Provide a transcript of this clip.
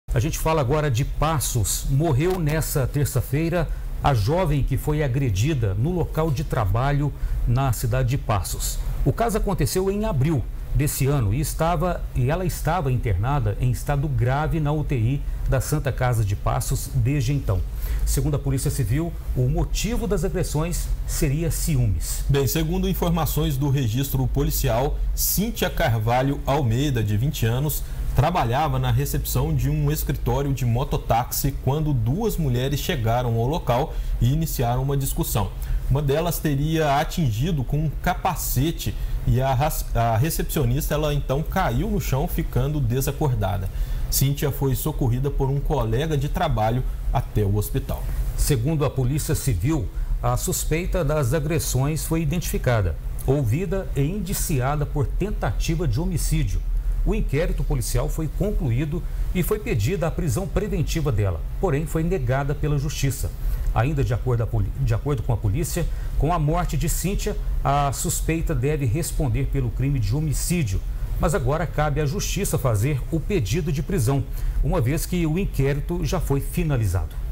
A gente fala agora de Passos. Morreu nessa terça-feira a jovem que foi agredida no local de trabalho na cidade de Passos. O caso aconteceu em abril desse ano e ela estava internada em estado grave na UTI da Santa Casa de Passos desde então. Segundo a Polícia Civil, o motivo das agressões seria ciúmes. Bem, segundo informações do registro policial, Cíntia Carvalho Almeida, de 20 anos, trabalhava na recepção de um escritório de mototáxi quando duas mulheres chegaram ao local e iniciaram uma discussão. Uma delas teria atingido com um capacete e a recepcionista ela então caiu no chão, ficando desacordada. Cíntia foi socorrida por um colega de trabalho até o hospital. Segundo a Polícia Civil, a suspeita das agressões foi identificada, ouvida e indiciada por tentativa de homicídio. O inquérito policial foi concluído e foi pedida a prisão preventiva dela, porém foi negada pela Justiça. Ainda de acordo com a polícia, com a morte de Cíntia, a suspeita deve responder pelo crime de homicídio. Mas agora cabe à Justiça fazer o pedido de prisão, uma vez que o inquérito já foi finalizado.